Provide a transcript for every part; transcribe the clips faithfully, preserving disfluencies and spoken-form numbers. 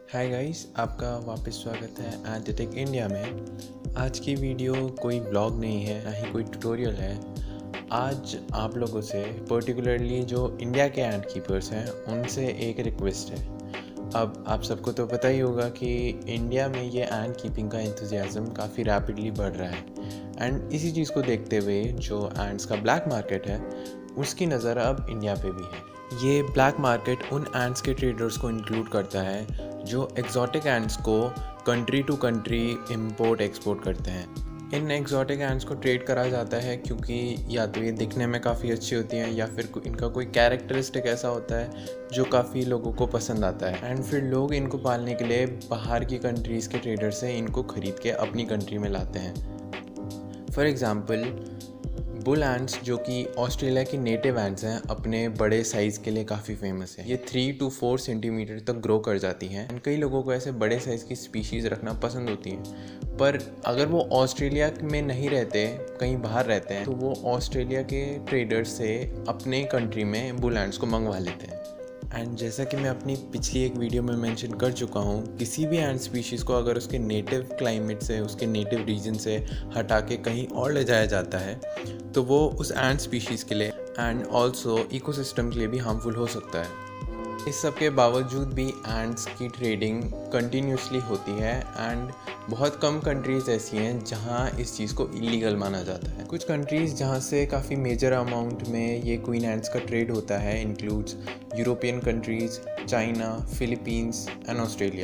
Hi guys, आपका वापस स्वागत है एंटीटेक इंडिया में। आज की वीडियो कोई ब्लॉग नहीं है, ना ही कोई ट्यूटोरियल है। आज आप लोगों से पर्टिकुलरली जो इंडिया के एंट कीपर्स हैं उनसे एक रिक्वेस्ट है। अब आप सबको तो पता ही होगा कि इंडिया में ये एंट कीपिंग का एंथुजियाज़म काफ़ी रैपिडली बढ़ रहा है एंड इसी चीज़ को देखते हुए जो एंट्स का ब्लैक मार्केट है उसकी नज़र अब इंडिया पे भी है। ये ब्लैक मार्केट उन एंट्स के ट्रेडर्स को इंक्लूड करता है जो एक्जॉटिक एंट्स को country to country import export करते हैं। इन एक्जॉटिक एंट्स को ट्रेड करा जाता है क्योंकि या तो ये दिखने में काफ़ी अच्छी होती हैं या फिर इनका कोई कैरेक्टरिस्टिक ऐसा होता है जो काफ़ी लोगों को पसंद आता है एंड फिर लोग इनको पालने के लिए बाहर की कंट्रीज़ के ट्रेडर से इनको ख़रीद के अपनी कंट्री में लाते हैं। फॉर एग्ज़ाम्पल बुल एंट्स जो कि ऑस्ट्रेलिया की नेटिव एंट्स हैं अपने बड़े साइज़ के लिए काफ़ी फेमस है। ये थ्री टू फोर सेंटीमीटर तक ग्रो कर जाती हैं एंड कई लोगों को ऐसे बड़े साइज़ की स्पीशीज़ रखना पसंद होती हैं, पर अगर वो ऑस्ट्रेलिया में नहीं रहते, कहीं बाहर रहते हैं, तो वो ऑस्ट्रेलिया के ट्रेडर्स से अपने कंट्री में बुल एंट्स को मंगवा लेते हैं। एंड जैसा कि मैं अपनी पिछली एक वीडियो में मेंशन कर चुका हूँ, किसी भी एंट स्पीशीज़ को अगर उसके नेटिव क्लाइमेट से, उसके नेटिव रीजन से हटा के कहीं और ले जाया जाता है तो वो उस एंट स्पीशीज़ के लिए एंड ऑल्सो इकोसिस्टम के लिए भी हार्मफुल हो सकता है। इस सब के बावजूद भी एंट्स की ट्रेडिंग कंटिन्यूसली होती है एंड बहुत कम कंट्रीज़ ऐसी हैं जहां इस चीज़ को इलीगल माना जाता है। कुछ कंट्रीज़ जहां से काफ़ी मेजर अमाउंट में ये क्वीन एंट्स का ट्रेड होता है includes European countries, China, Philippines and Australia.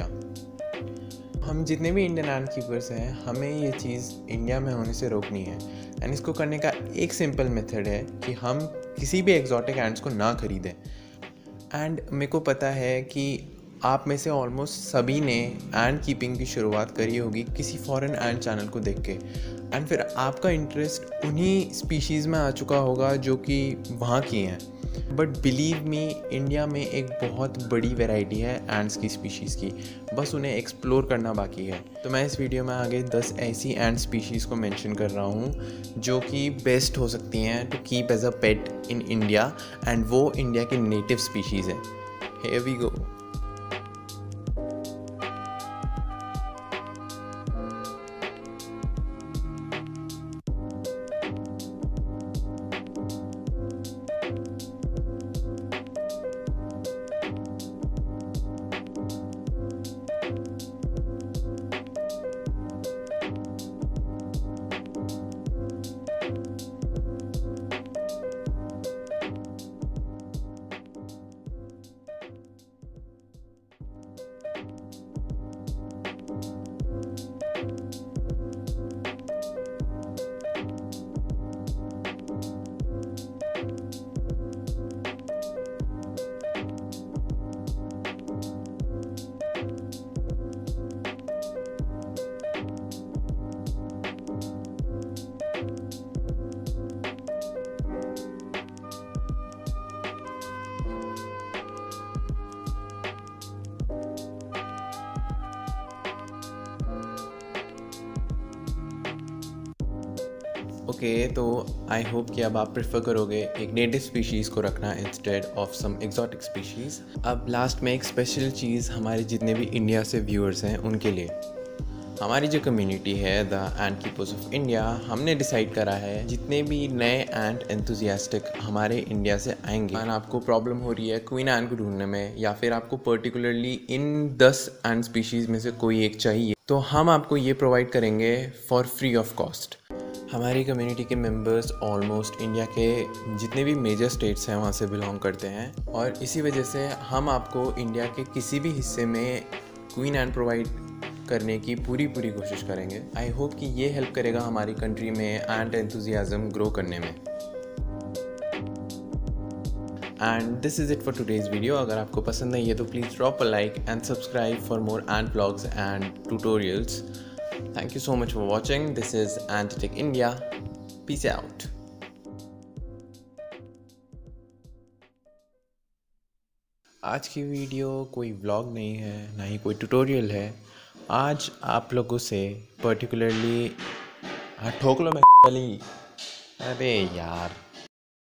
हम जितने भी इंडियन एंट कीपर्स हैं, हमें ये चीज़ इंडिया में होने से रोकनी है एंड इसको करने का एक सिंपल मेथड है कि हम किसी भी एक्जॉटिक एंट्स को ना ख़रीदें। एंड मेरे को पता है कि आप में से ऑलमोस्ट सभी ने एंट कीपिंग की शुरुआत करी होगी किसी फॉरेन एंट चैनल को देख के एंड फिर आपका इंटरेस्ट उन्हीं स्पीशीज़ में आ चुका होगा जो कि वहाँ की हैं। बट बिलीव मी, इंडिया में एक बहुत बड़ी वैरायटी है एंट्स की स्पीशीज़ की, बस उन्हें एक्सप्लोर करना बाकी है। तो मैं इस वीडियो में आगे दस ऐसी एंट स्पीशीज़ को मेंशन कर रहा हूँ जो कि बेस्ट हो सकती हैं to keep as a pet in India and वो इंडिया की नेटिव स्पीशीज़ हैं। Here we go. Okay okay, तो आई होप कि अब आप प्रेफर करोगे एक नेटिव स्पीशीज़ को रखना instead of some exotic species. अब लास्ट में एक स्पेशल चीज़ हमारे जितने भी इंडिया से व्यूअर्स हैं उनके लिए। हमारी जो कम्युनिटी है the ant keepers of India, हमने डिसाइड करा है जितने भी नए एंट एंथुजियास्टिक हमारे इंडिया से आएंगे और आपको प्रॉब्लम हो रही है क्वीन एंट को ढूंढने में या फिर आपको पर्टिकुलरली इन दस एंट स्पीशीज़ में से कोई एक चाहिए, तो हम आपको ये प्रोवाइड करेंगे फॉर फ्री ऑफ कॉस्ट। हमारी कम्युनिटी के मेंबर्स ऑलमोस्ट इंडिया के जितने भी मेजर स्टेट्स हैं वहाँ से बिलोंग करते हैं और इसी वजह से हम आपको इंडिया के किसी भी हिस्से में क्वीन एंट प्रोवाइड करने की पूरी पूरी कोशिश करेंगे। आई होप कि ये हेल्प करेगा हमारी कंट्री में एंट एंथुजियाज़म ग्रो करने में। And this is it for today's video. अगर आपको पसंद आई है तो please drop a like and subscribe for more ant vlogs and tutorials. Thank you so much for watching. This is Antitek India. Peace out. आज की video कोई vlog नहीं है, ना ही कोई ट्यूटोरियल है। आज आप लोगों से पर्टिकुलरली हाँ ठोक लो मैं अरे यार